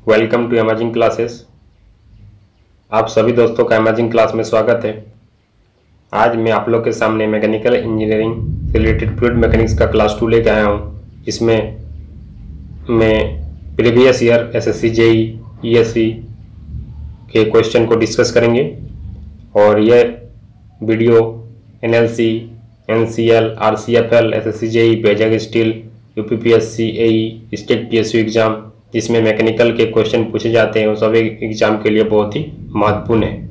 Welcome to amazing classes. आप सभी दोस्तों का अमेजिंग क्लास में स्वागत है। आज मैं आप लोग के सामने मैकेनिकल इंजीनियरिंग से रिलेटेड फ्लूइड मैकेनिक्स का क्लास 2 लेके आया हूँ, जिसमें मैं previous year SSC JE ESC के क्वेश्चन को डिस्कस करेंगे और यह video NLC, NCL, RCFL, SSC JE, बेजग steel, UPPSC, AE, state PSU exam जिसमें मैकेनिकल के क्वेश्चन पूछे जाते हैं, उस सभी एग्जाम के लिए बहुत ही महत्वपूर्ण है।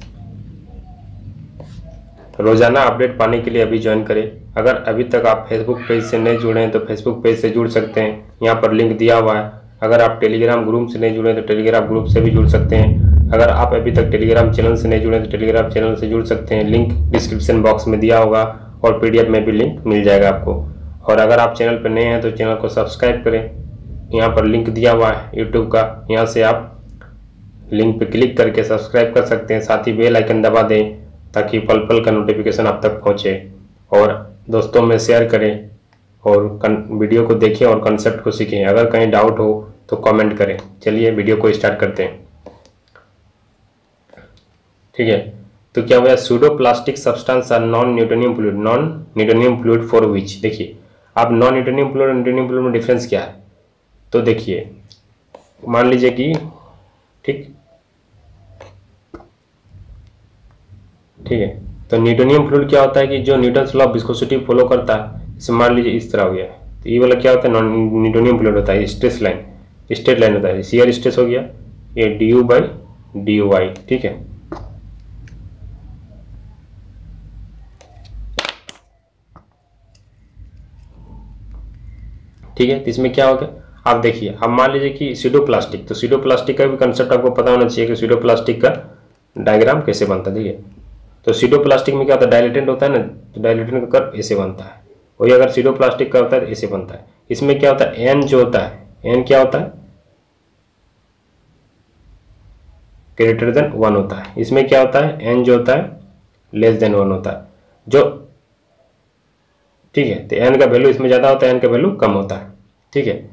रोजाना अपडेट पाने के लिए अभी ज्वाइन करें। अगर अभी तक आप फेसबुक पेज से नहीं जुड़े हैं तो फेसबुक पेज से जुड़ सकते हैं, यहाँ पर लिंक दिया हुआ है। अगर आप टेलीग्राम ग्रुप से नहीं जुड़े हैं तो टेलीग्राम ग्रुप से भी जुड़ सकते हैं। अगर आप अभी तक टेलीग्राम चैनल से नहीं जुड़े तो टेलीग्राम चैनल से जुड़ सकते हैं, लिंक डिस्क्रिप्शन बॉक्स में दिया होगा और पीडीएफ में भी लिंक मिल जाएगा आपको। और अगर आप चैनल पर नए हैं तो चैनल को सब्सक्राइब करें, यहाँ पर लिंक दिया हुआ है यूट्यूब का, यहाँ से आप लिंक पर क्लिक करके सब्सक्राइब कर सकते हैं। साथ ही बेल आइकन दबा दें ताकि पल पल का नोटिफिकेशन आप तक पहुँचे, और दोस्तों में शेयर करें और वीडियो को देखें और कंसेप्ट को सीखें। अगर कहीं डाउट हो तो कमेंट करें। चलिए वीडियो को स्टार्ट करते हैं। ठीक है, तो क्या हुआ, pseudo plastic substance are non Newtonian fluid, non Newtonian fluid for which. देखिए अब नॉन न्यूटोनियम फ्लूइड और न्यूटोनियम फ्लूइड में डिफरेंस क्या है। तो देखिए मान लीजिए कि ठीक है, तो न्यूटोनियम फ्लूइड क्या होता है कि जो Newton's law of viscosity follow करता है। जैसे मान लीजिए इस तरह हो गया, तो ये वाला क्या होता है, नॉन न्यूटोनियम फ्लूइड होता है, स्ट्रेस लाइन, स्ट्रेट लाइन होता है, शियर स्ट्रेस हो गया, ये डी बाई डी वाई। ठीक है, ठीक है, तो इसमें क्या होगा, आप देखिए अब मान लीजिए कि सीडो प्लास्टिक, तो सीडो प्लास्टिक का भी कंसेप्ट आपको पता होना चाहिए कि सीडो प्लास्टिक का डायग्राम कैसे बनता है। ठीक है, तो सीडो प्लास्टिक में क्या होता है, डायलेटेंट होता है ना, तो डायलेटेंट का कर्व ऐसे बनता है। वही अगर सीडो प्लास्टिक का होता है तो ऐसे बनता है। इसमें क्या होता है, एन जो होता है, एन क्या होता है, ग्रेटर देन 1 होता है। इसमें क्या होता है, एन जो होता है लेस देन 1 होता है जो, ठीक है, तो एन का वैल्यू इसमें ज्यादा होता है, एन का वैल्यू कम होता है। ठीक है,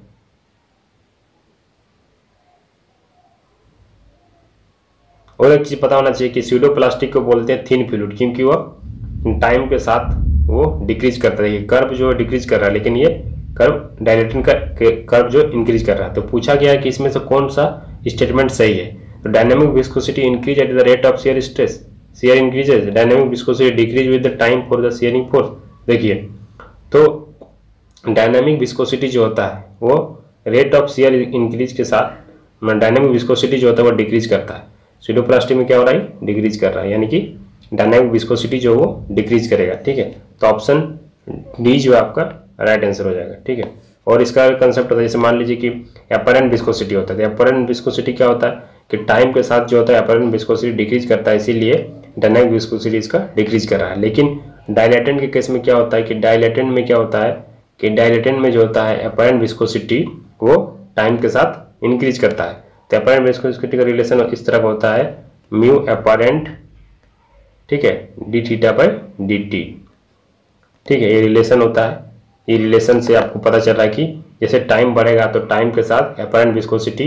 और एक चीज पता होना चाहिए कि स्यूडो प्लास्टिक को बोलते हैं थिन फ्लूइड, क्योंकि वो टाइम के साथ वो डिक्रीज करता है। ये कर्व जो है डिक्रीज कर रहा है, लेकिन ये कर्व डायलेटेंट का कर्व जो इंक्रीज कर रहा है। तो पूछा गया है कि इसमें से कौन सा स्टेटमेंट सही है। तो dynamic viscosity increase at the rate of shear stress, shear increases, dynamic viscosity decrease with the time for the shearing force. देखिए तो डायनामिक विस्कोसिटी जो होता है वो रेट ऑफ शियर इंक्रीज के साथ डायनामिक विस्कोसिटी जो होता है वो डिक्रीज करता है। सीडो प्लास्टिक में क्या हो रहा है, डिक्रीज कर रहा है, यानी कि डायनामिक विस्कोसिटी जो वो डिक्रीज करेगा। ठीक है, तो ऑप्शन डी जो है आपका राइट आंसर हो जाएगा। ठीक है, और इसका कंसेप्ट होता है, जैसे मान लीजिए कि अपरेंट विस्कोसिटी होता है, तो अपरेंट विस्कोसिटी क्या होता है कि टाइम के साथ जो होता है अपरेंट विस्कोसिटी डिक्रीज करता है, इसीलिए डायनामिक विस्कोसिटी इसका डिक्रीज कर रहा है। लेकिन डायलेटेंट के केस में क्या होता है कि डायलेटेंट में क्या होता है कि डायलेटेंट में जो होता है अपरेंट विस्कोसिटी वो टाइम के साथ इंक्रीज करता है। तो अपरेंट विस्कोसिटी का रिलेशन इस तरह का होता है, म्यू अपरेंट, ठीक है, D theta by D T. ठीक है, ये रिलेशन होता है। ये रिलेशन से आपको पता चल रहा है कि जैसे टाइम बढ़ेगा तो टाइम के साथ अपरेंट विस्कोसिटी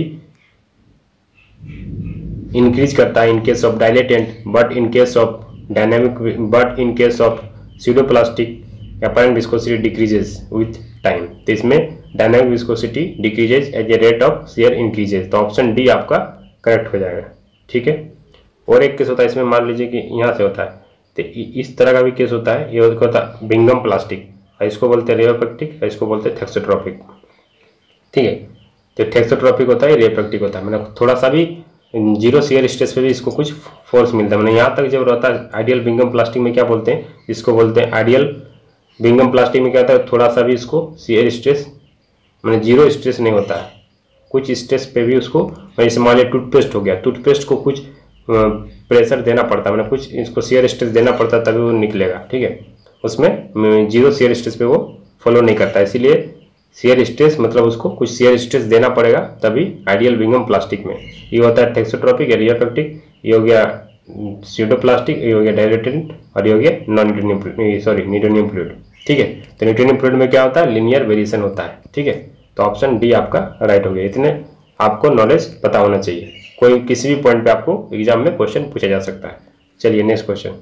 इंक्रीज करता है in case of dilatant, but in case of dynamic, but in case of pseudo plastic apparent viscosity decreases with time. तो इसमें dynamic viscosity decreases as a rate of shear increases. तो option D आपका correct हो जाएगा। ठीक है, और एक केस होता है इसमें, मान लीजिए कि यहाँ से होता है, तो इस तरह का भी केस होता है। ये होता है बिंगम प्लास्टिक, इसको बोलते हैं रेयोप्रैक्टिक, इसको बोलते हैं थेक्सोट्रोपिक। ठीक है, तो थेक्सोट्रोपिक होता है, रेयोप्रैक्टिक होता है, मतलब थोड़ा सा भी जीरो शियर स्ट्रेस पे भी इसको कुछ फोर्स मिलता है। मतलब यहाँ तक जब रहता है आइडियल बिंगम प्लास्टिक में क्या बोलते हैं, इसको बोलते हैं आइडियल बिंगम प्लास्टिक में क्या होता है, थोड़ा सा भी इसको शियर स्ट्रेस मतलब जीरो स्ट्रेस नहीं होता है, कुछ स्ट्रेस पे भी उसको, जैसे मान लिया टूथपेस्ट हो गया, टूथपेस्ट को कुछ प्रेशर देना पड़ता है, मतलब कुछ इसको शियर स्ट्रेस देना पड़ता है तभी वो निकलेगा। ठीक है, उसमें जीरो शियर स्ट्रेस पे वो फॉलो नहीं करता, इसीलिए शियर स्ट्रेस मतलब उसको कुछ शियर स्ट्रेस देना पड़ेगा तभी आइडियल बिंगम प्लास्टिक में। ये होता है थेक्सोट्रोपिक या रेयोप्रैक्टिक, ये हो गया स्यूडो प्लास्टिक, ये हो गया डायलेटेंट, और ये हो गया non Newtonian, sorry Newtonian fluid. ठीक है, तो न्यूटोनियम फ्लूइड में क्या होता है, लीनियर वेरिएशन होता है। ठीक है, तो ऑप्शन डी आपका राइट हो गया। इतने आपको नॉलेज पता होना चाहिए। कोई किसी भी पॉइंट पे आपको एग्जाम में क्वेश्चन पूछा जा सकता है। चलिए नेक्स्ट क्वेश्चन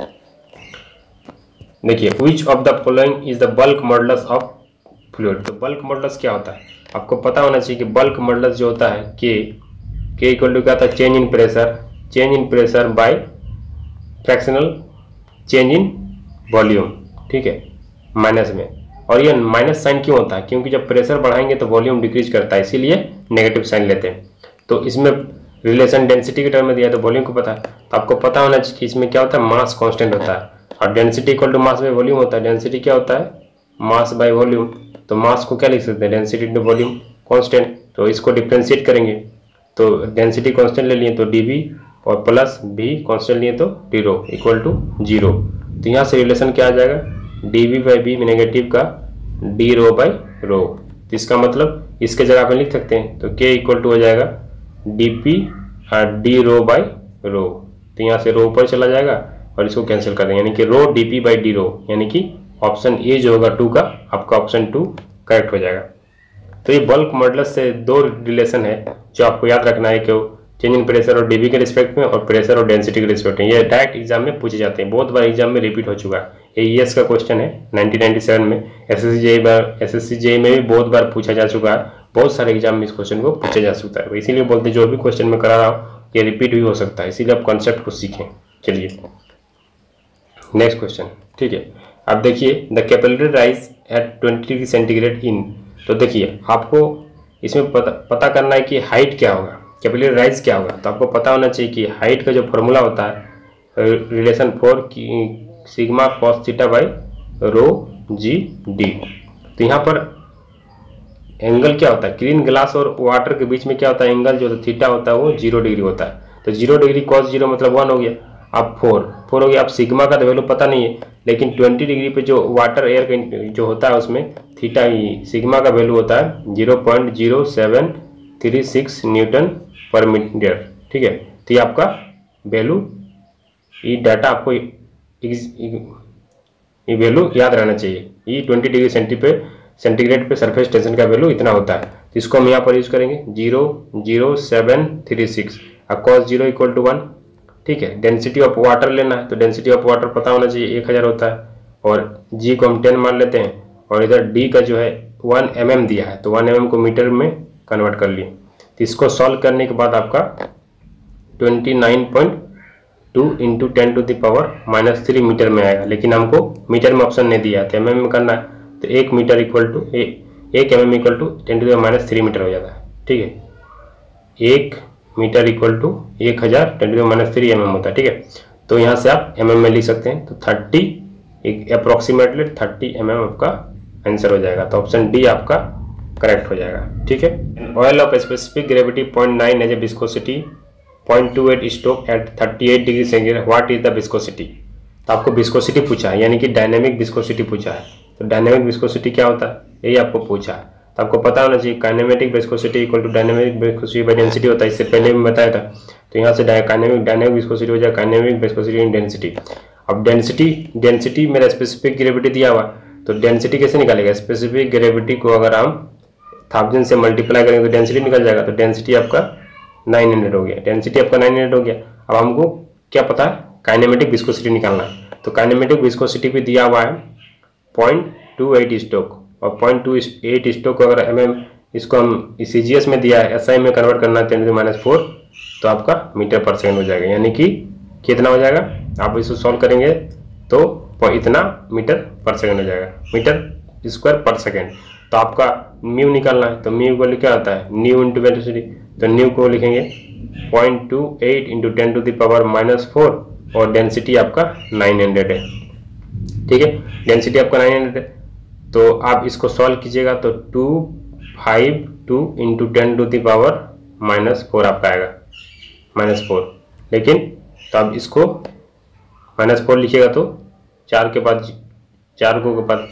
देखिए, which of the following is the bulk modulus of fluid. तो बल्क मॉडुलस क्या होता है, आपको पता होना चाहिए कि बल्क मॉडुलस जो होता है के इक्वल टू क्या होता है, change in pressure by fractional change in volume, ठीक है, माइनस में। और ये माइनस साइन क्यों होता है, क्योंकि जब प्रेशर बढ़ाएंगे तो वॉल्यूम डिक्रीज करता है, इसीलिए नेगेटिव साइन लेते हैं। तो इसमें रिलेशन डेंसिटी के टर्म में दिया है तो वॉल्यूम को पता है, तो आपको पता होना चाहिए कि इसमें क्या होता है, मास कांस्टेंट होता है और density equal to mass by volume होता है। डेंसिटी क्या होता है, मास बाय वॉल्यूम। तो मास को क्या लिख सकते हैं, डेंसिटी इंटू वॉल्यूम कांस्टेंट। तो इसको डिफ्रेंशिएट करेंगे तो डेंसिटी कांस्टेंट ले लिए तो dv और प्लस v कांस्टेंट लिए तो d rho इक्वल टू 0। तो यहाँ से रिलेशन क्या आ जाएगा, dv बाई v नेगेटिव का d rho बाई रो। तो इसका मतलब इसके जगह पे लिख सकते हैं, तो k इक्वल टू हो जाएगा dp और d rho बाई रो। तो यहाँ से रो ऊपर चला जाएगा और इसको कैंसिल कर देंगे, यानी कि rho dp by d rho, यानी कि ऑप्शन ए जो होगा 2 का, आपका ऑप्शन 2 करेक्ट हो जाएगा। तो ये बल्क मॉडुलस से दो रिलेशन है जो आपको याद रखना है कि चेंज इन प्रेशर और डीबी के रिस्पेक्ट में और प्रेशर और डेंसिटी के रिस्पेक्ट में। ये डायरेक्ट एग्जाम में पूछे जाते हैं, बहुत बार एग्जाम में रिपीट हो चुका है। एईएस का क्वेश्चन है 1997 में, एसएससी जेईई में भी बहुत बार पूछा जा चुका है। बहुत सारे एग्जाम में इस क्वेश्चन को पूछा जा सकता है, इसीलिए बोलते हैं जो भी क्वेश्चन में करा रहा हूँ ये रिपीट भी हो सकता है, इसीलिए आप कॉन्सेप्ट को सीखें। चलिए नेक्स्ट क्वेश्चन, ठीक है। अब देखिए, the capillary rise at 20 degree centigrade in. तो देखिए आपको इसमें पता करना है कि हाइट क्या होगा, कैपिलरी राइज क्या होगा। तो आपको पता होना चाहिए कि हाइट का जो फॉर्मूला होता है relation 4 sigma cos theta by rho G D. तो यहाँ पर एंगल क्या होता है, क्लीन ग्लास और वाटर के बीच में क्या होता है, एंगल जो थीटा होता है वो 0 डिग्री होता है। तो 0 डिग्री कॉस 0 मतलब 1 हो गया। अब 4 हो गया। अब सिग्मा का तो वैल्यू पता नहीं है, लेकिन 20 डिग्री पे जो वाटर एयर जो होता है उसमें थीटा ही सिग्मा का वैल्यू होता है 0.0736 न्यूटन पर मीटर, ठीक है। तो ये आपका वैल्यू, ये डाटा आपको ये वैल्यू याद रहना चाहिए। ये 20 डिग्री सेंटीग्रेड पे सरफेस टेंशन का वैल्यू इतना होता है। तो इसको हम यहाँ पर यूज करेंगे 0.0736 और cos 0 इक्वल टू 1, ठीक है। डेंसिटी ऑफ वाटर लेना है तो डेंसिटी ऑफ वाटर पता होना चाहिए 1000 होता है और g को हम 10 मान लेते हैं और इधर d का जो है 1 mm दिया है तो 1 mm को मीटर में कन्वर्ट कर लिए। तो इसको सॉल्व करने के बाद आपका 29.2 इंटू 10⁻³ मीटर में आएगा, लेकिन हमको मीटर में ऑप्शन नहीं दिया है तो mm में करना है। तो 1 metre equal to 1 mm equal to 10⁻³ metre हो जाता है, ठीक है। 1 मीटर इक्वल टू 1000 10⁻³ mm होता है, ठीक है। तो यहाँ से आप mm में लिख सकते हैं। तो 30 अप्रोक्सीमेटली 30 mm आपका आंसर हो जाएगा। तो ऑप्शन डी आपका करेक्ट हो जाएगा, ठीक है। Oil of specific gravity 0.9 as a viscosity 0.28 stoke at 38 degree centigrade, what is the viscosity. तो आपको विस्कोसिटी पूछा है, यानी कि डायनेमिक विस्कोसिटी पूछा है। तो डायनेमिक विस्कोसिटी क्या होता है, यही आपको पूछा है। तो आपको पता होना चाहिए kinematic viscosity equal to dynamic viscosity by density होता है, इससे पहले भी बताया था। तो यहाँ से डायनेमिक विस्कोसिटी हो जाए काइनेमिक विस्कोसिटी इन डेंसिटी। अब डेंसिटी मेरा स्पेसिफिक ग्रेविटी दिया हुआ, तो डेंसिटी कैसे निकालेगा, स्पेसिफिक ग्रेविटी को अगर हम 1000 से मल्टीप्लाई करेंगे तो डेंसिटी निकल जाएगा। तो डेंसिटी आपका 900 हो गया, डेंसिटी आपका 900 हो गया। अब हमको क्या पता है, काइनेमेटिक विस्कोसिटी निकालना है। तो काइनेमेटिक विस्कोसिटी भी दिया हुआ है 0.28 स्टोक और 0.28 स्टोक अगर mm इसको हम CGS में दिया है SI में कन्वर्ट करना है 10⁻⁴ तो आपका मीटर पर सेकेंड हो जाएगा, यानी कि कितना हो जाएगा, आप इसको सॉल्व करेंगे तो इतना मीटर पर सेकेंड हो जाएगा, मीटर स्क्वायर पर सेकेंड। तो आपका म्यू निकालना है, तो म्यू को क्या आता है, न्यू इंटू वेलोसिटी। तो न्यू को लिखेंगे 0.28 इंटू 10⁻⁴ और डेंसिटी आपका 900 है, ठीक है। डेंसिटी आपका 900 है। तो आप इसको सॉल्व कीजिएगा तो 252 इंटू 10⁻⁻⁴ आपका आएगा -4। लेकिन तो आप इसको -4 लिखिएगा तो 4 के बाद 4 को के बाद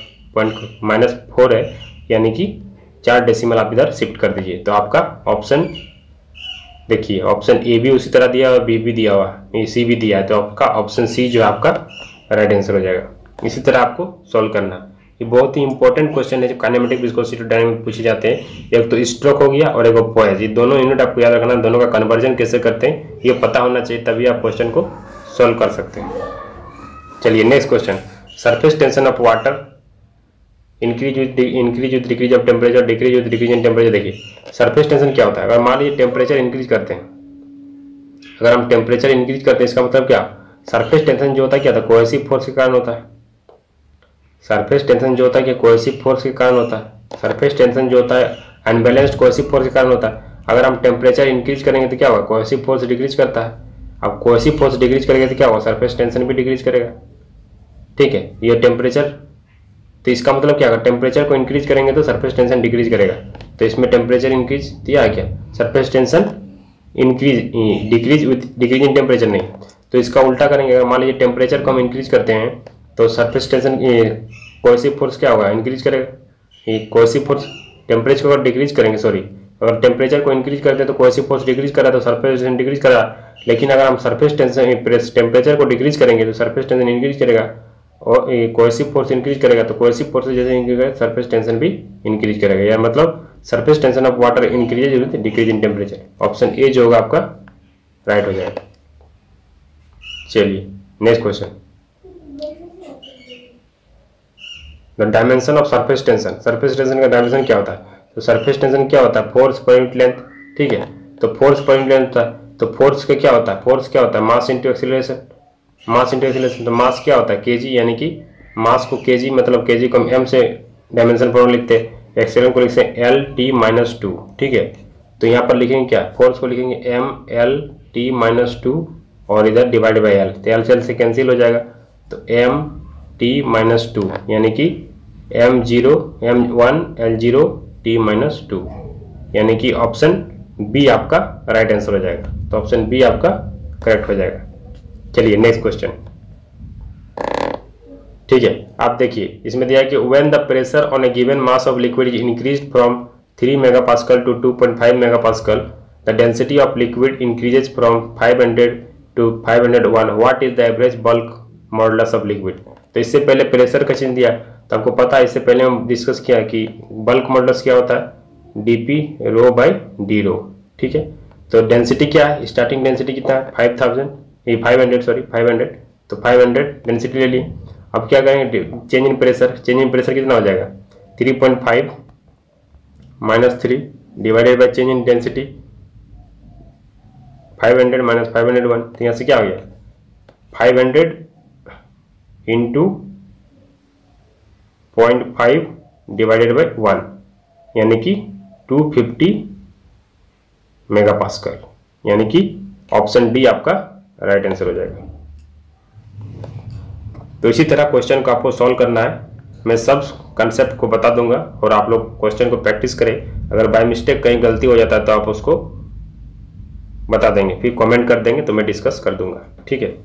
-4 है, यानी कि 4 डेसिमल आप इधर शिफ्ट कर दीजिए। तो आपका ऑप्शन देखिए, ऑप्शन ए भी उसी तरह दिया हुआ, बी भी दिया हुआ, सी भी दिया है, तो आपका ऑप्शन सी जो है आपका राइट आंसर हो जाएगा। इसी तरह आपको सॉल्व करना, ये बहुत ही इंपॉर्टेंट क्वेश्चन है जो काइनेमेटिक विस्कोसिटी डायनामिक पूछे जाते हैं। एक तो स्ट्रोक हो गया और एक पोएज, ये दोनों यूनिट आपको याद रखना, दोनों का कन्वर्जन कैसे करते हैं ये पता होना चाहिए, तभी आप क्वेश्चन को सॉल्व कर सकते हैं। चलिए next question, surface tension of water increase with decrease of temperature, decrease with decrease in temperature. देखिए सरफेस टेंशन क्या होता है, अगर मान लीजिए टेम्परेचर इंक्रीज करते हैं, अगर हम टेम्परेचर इंक्रीज करते हैं इसका मतलब क्या, सरफेस टेंशन जो होता है क्या था, कोहेसिव फोर्स के कारण होता है। सरफेस टेंशन जो होता है क्या, कोहेसिव फोर्स के कारण होता है। सरफेस टेंशन जो होता है अनबैलेंस्ड कोहेसिव फोर्स के कारण होता है। अगर हम टेम्परेचर इंक्रीज करेंगे तो क्या होगा, कोहेसिव फोर्स डिक्रीज करता है। अब कोहेसिव फोर्स डिक्रीज करेंगे तो क्या होगा, सरफेस टेंशन भी डिक्रीज करेगा। ठीक है, ये टेम्परेचर, तो इसका मतलब क्या होगा, टेम्परेचर को इंक्रीज करेंगे तो सरफेस टेंशन डिक्रीज करेगा। तो इसमें टेम्परेचर इंक्रीज दिया है क्या, surface tension increase decrease with decrease in temperature नहीं। तो इसका उल्टा करेंगे, अगर मान लीजिए टेम्परेचर को हम इंक्रीज करते हैं तो सरफेस टेंशन कोहेसिव फोर्स क्या होगा, इंक्रीज करेगा। ये कोहेसिव फोर्स टेम्परेचर को अगर डिक्रीज करेंगे, सॉरी अगर टेम्परेचर को इंक्रीज करते हैं तो कोहेसिव फोर्स डिक्रीज करा तो सरफेस टेंशन डिक्रीज करा। लेकिन अगर हम सरफेस टेंशन टेम्परेचर को डिक्रीज करेंगे तो सरफेस टेंशन इंक्रीज करेगा और कोहेसिव फोर्स इंक्रीज करेगा। तो कोहेसिव फोर्स जैसे इंक्रीज करेगा सरफेस टेंशन भी इंक्रीज करेगा, या मतलब surface tension of water increase with decrease in temperature. Option A जो होगा आपका राइट हो जाएगा। चलिए next question, the dimension of surface tension. Surface tension का डायमेंशन क्या होता है, तो सरफेस टेंशन क्या होता है, फोर्स पर यूनिट लेंथ। ठीक है, तो फोर्स पर यूनिट लेंथ होता है, तो फोर्स का क्या होता है, फोर्स क्या होता है, mass into acceleration. Mass into acceleration, तो मास क्या होता है, केजी, यानी कि मास को केजी मतलब केजी को हम एम से डायमेंशन फॉर्म लिखते हैं, एक्सीलरेशन को लिखते हैं एल टी माइनस टू। ठीक है, तो यहाँ पर लिखेंगे क्या, फोर्स को लिखेंगे M L T minus two और इधर डिवाइड बाई एल, तो एल से एल से कैंसिल हो जाएगा। तो एम टी माइनस टू यानी कि M zero M one L zero T minus two, यानी कि ऑप्शन बी आपका राइट आंसर हो जाएगा। तो ऑप्शन बी आपका करेक्ट हो जाएगा। चलिए नेक्स्ट क्वेश्चन। ठीक है, आप देखिए इसमें दिया है कि when the pressure on a given mass of liquid is increased from 3 megapascal to 2.5 megapascal, the density of liquid increases from 500 to 501, what is the average bulk modulus of liquid. तो इससे पहले प्रेशर का चिन्ह दिया, तो आपको पता है इससे पहले हम डिस्कस किया कि बल्क मॉडुलस क्या होता है, DP rho by D rho. ठीक है, तो डेंसिटी क्या है, स्टार्टिंग डेंसिटी कितना है 5000, ये 500 सॉरी 500, तो 500 डेंसिटी ले ली। अब क्या करेंगे, change in pressure, change in pressure कितना हो जाएगा 3.5 minus 3 divided by change in density 500 minus 501, तो यहाँ से क्या हो गया 500 इंटू 0.5 डिवाइडेड बाई 1 यानी कि 250 मेगापास्कल, यानी कि ऑप्शन डी आपका राइट आंसर हो जाएगा। तो इसी तरह क्वेश्चन को आपको सॉल्व करना है, मैं सब कंसेप्ट को बता दूंगा और आप लोग क्वेश्चन को प्रैक्टिस करें। अगर बाय मिस्टेक कहीं गलती हो जाता है तो आप उसको बता देंगे, फिर कमेंट कर देंगे तो मैं डिस्कस कर दूंगा। ठीक है,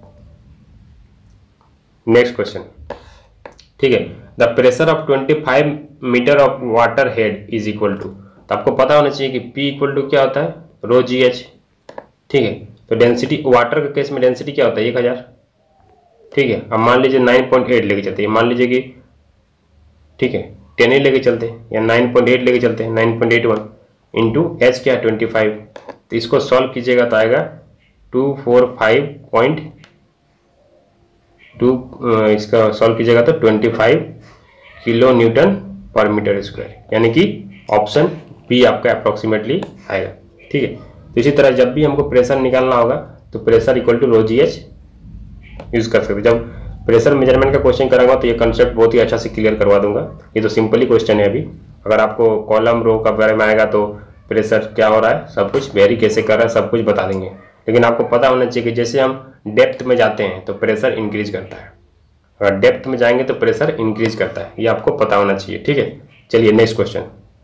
नेक्स्ट क्वेश्चन। ठीक है, the pressure of 25 metre of water head is equal to, तो आपको पता होना चाहिए कि P इक्वल टू क्या होता है, रो जी एच। ठीक है, तो डेंसिटी वाटर के केस में डेंसिटी क्या होता है 1000। ठीक है, अब मान लीजिए 9.8 लेके चलते हैं, मान लीजिए कि ठीक है 10 ही लेके चलते हैं या 9.8 लेके चलते हैं, 9.81 इंटू एच क्या 25, तो इसको सॉल्व कीजिएगा तो आएगा 245.2, इसका सॉल्व कीजिएगा तो 25 kilo newton per metre square, यानी कि ऑप्शन बी आपका अप्रोक्सीमेटली आएगा। ठीक है, तो इसी तरह जब भी हमको प्रेशर निकालना होगा तो pressure equal to rho G H use कर सकते हैं। जब प्रेशर मेजरमेंट का क्वेश्चन कराऊंगा तो ये कंसेप्ट बहुत ही अच्छा से क्लियर करवा दूंगा। ये तो सिंपल ही क्वेश्चन है अभी, अगर आपको कॉलम रो का बारे में आएगा तो प्रेशर क्या हो रहा है सब कुछ, वेरी कैसे कर रहा है सब कुछ बता देंगे। लेकिन आपको पता होना चाहिए कि जैसे हम डेप्थ में जाते हैं तो प्रेशर इंक्रीज करता है, अगर डेप्थ में जाएंगे तो प्रेशर इंक्रीज करता है, ये आपको पता होना चाहिए। ठीक है, चलिए next question.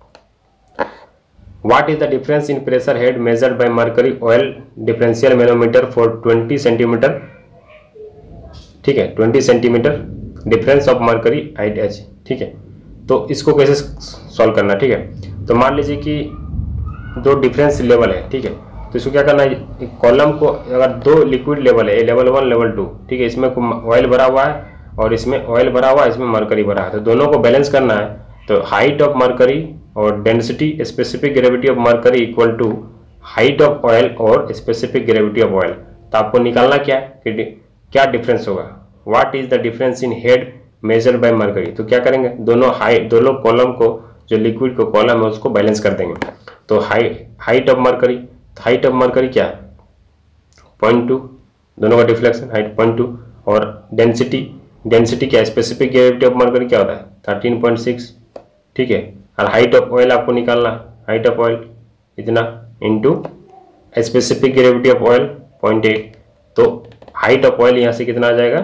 What is the difference in pressure head measured by mercury oil differential manometer for 20 centimetre. ठीक है, 20 centimetre difference of mercury height H. ठीक है, तो इसको कैसे सॉल्व करना। ठीक है, तो मान लीजिए कि दो डिफरेंस लेवल है। ठीक है, तो इसको क्या करना है, कॉलम को अगर दो लिक्विड लेवल है, लेवल 1 लेवल 2, ठीक है, इसमें ऑयल भरा हुआ है और इसमें ऑयल भरा हुआ है, इसमें मरकरी भरा है, तो दोनों को बैलेंस करना है। तो हाइट ऑफ मरकरी और density specific gravity of mercury equal to height of oil और स्पेसिफिक ग्रेविटी ऑफ ऑयल। तो आपको निकालना क्या है कि क्या डिफरेंस होगा, what is the difference in head measure by mercury. तो क्या करेंगे, दोनों कॉलम को, जो लिक्विड को कॉलम है उसको बैलेंस कर देंगे। तो height of mercury, height of mercury क्या है 0.2, दोनों का डिफ्लेक्शन हाइट 0.2, और डेंसिटी क्या है, स्पेसिफिक ग्रेविटी ऑफ मरकरी क्या होता है 13.6, ठीक है। और हाइट ऑफ ऑयल आपको निकालना है, हाइट ऑफ ऑयल इतना into specific gravity of oil 0.8। तो हाइट ऑफ ऑयल यहाँ से कितना आ जाएगा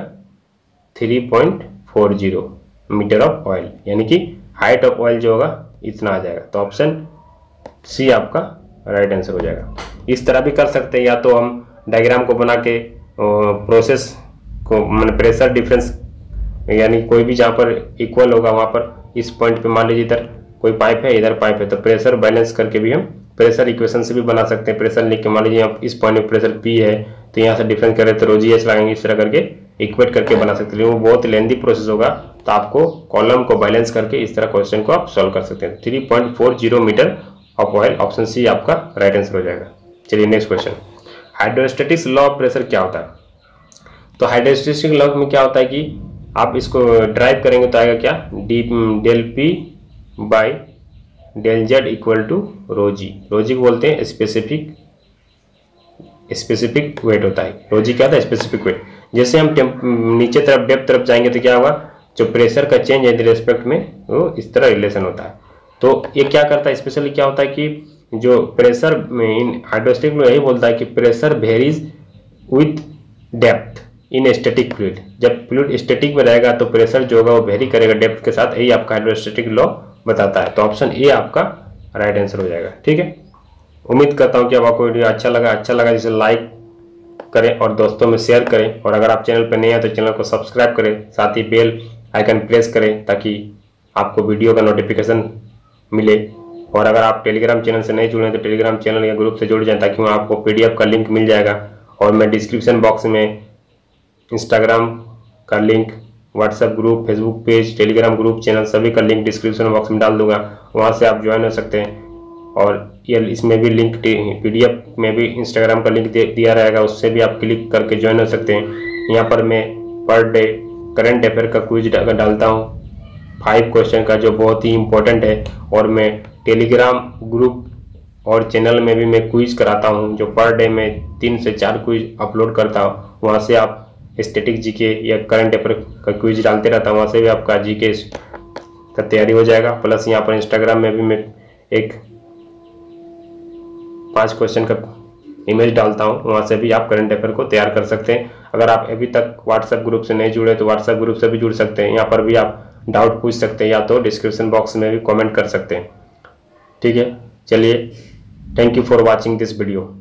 3.40 मीटर ऑफ ऑयल, यानी कि हाइट ऑफ ऑयल जो होगा इतना आ जाएगा। तो ऑप्शन सी आपका राइट आंसर हो जाएगा। इस तरह भी कर सकते हैं, या तो हम डायग्राम को बना के प्रोसेस को, मतलब प्रेशर डिफरेंस, यानी कोई भी जहाँ पर इक्वल होगा वहाँ पर इस पॉइंट पे मान लीजिए इधर कोई पाइप है, इधर पाइप है, तो प्रेशर बैलेंस करके भी हम प्रेशर इक्वेशन से भी बना सकते हैं। प्रेशर लिख के मान लीजिए आप इस पॉइंट पे प्रेशर पी है, तो यहाँ से डिफरेंस करें तो रोजी एच लगाएंगे, इस तरह करके इक्वेट करके बना सकते हैं। वो बहुत लेंदी प्रोसेस होगा, तो आपको कॉलम को बैलेंस करके इस तरह क्वेश्चन को आप सॉल्व कर सकते हैं। 3.40 metre of oil, option C आपका राइट आंसर हो जाएगा। चलिए next question, hydrostatics law of pressure क्या होता है। तो हाइड्रोस्टैटिक लॉ में क्या होता है कि आप इसको ड्राइव करेंगे तो आएगा क्या, del P by del Z equal to rho g. Rho g को बोलते हैं स्पेसिफिक वेट होता है। रोजी क्या था, स्पेसिफिक वेट। जैसे हम नीचे तरफ डेप्थ तरफ जाएंगे तो क्या होगा, जो प्रेशर का चेंज है रिस्पेक्ट में वो इस तरह रिलेशन होता है। तो ये क्या करता है, स्पेशली क्या होता है कि जो प्रेशर इन हाइड्रोस्टैटिक में यही बोलता है कि pressure varies with depth in static fluid. जब फ्लूइड स्टैटिक में रहेगा तो प्रेशर जो होगा वो वेरी करेगा डेप्थ के साथ, यही आपका हाइड्रोस्टैटिक लॉ बताता है। तो ऑप्शन ए आपका राइट आंसर हो जाएगा। ठीक है, उम्मीद करता हूँ कि अब आपको वीडियो अच्छा लगा जिसे लाइक करें और दोस्तों में शेयर करें, और अगर आप चैनल पर नए हैं तो चैनल को सब्सक्राइब करें, साथ ही बेल आइकन प्रेस करें ताकि आपको वीडियो का नोटिफिकेशन मिले। और अगर आप टेलीग्राम चैनल से नहीं जुड़े हैं तो टेलीग्राम चैनल या ग्रुप से जुड़ जाएं, ताकि वहाँ आपको PDF का लिंक मिल जाएगा। और मैं डिस्क्रिप्शन बॉक्स में इंस्टाग्राम का link, WhatsApp group, Facebook page, Telegram group, channel सभी का लिंक डिस्क्रिप्शन बॉक्स में डाल दूंगा, वहाँ से आप ज्वाइन हो सकते हैं। और ये इसमें भी लिंक PDF में भी इंस्टाग्राम का लिंक दिया रहेगा, उससे भी आप क्लिक करके ज्वाइन हो सकते हैं। यहाँ पर मैं पर डे करंट अफेयर का क्विज डालता हूँ 5 क्वेश्चन का, जो बहुत ही इम्पोर्टेंट है। और मैं टेलीग्राम ग्रुप और चैनल में भी मैं क्विज कराता हूँ, जो पर डे में 3 से 4 क्विज अपलोड करता हूँ। वहाँ से आप स्टैटिक जीके या करंट अफेयर का क्विज डालते रहता हूँ, वहाँ से भी आपका जीके का तैयारी हो जाएगा। प्लस यहाँ पर इंस्टाग्राम में भी मैं एक 5 क्वेश्चन का इमेज डालता हूँ, वहाँ से भी आप करंट अफेयर को तैयार कर सकते हैं। अगर आप अभी तक व्हाट्सएप ग्रुप से नहीं जुड़े तो व्हाट्सएप ग्रुप से भी जुड़ सकते हैं। यहाँ पर भी आप डाउट पूछ सकते हैं, या तो डिस्क्रिप्शन बॉक्स में भी कमेंट कर सकते हैं। ठीक है, चलिए, thank you for watching this video.